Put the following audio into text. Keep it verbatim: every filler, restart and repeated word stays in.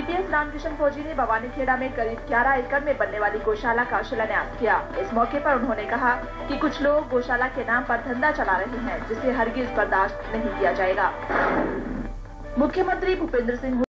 IPS Ramkishan फौजी ने भवानीखेड़ा में करीब ग्यारह एकड़ में बनने वाली गौशाला का शिलान्यास किया। इस मौके पर उन्होंने कहा कि कुछ लोग गौशाला के नाम पर धंधा चला रहे हैं, जिसे हरगिज बर्दाश्त नहीं किया जाएगा। मुख्यमंत्री भूपेंद्र सिंह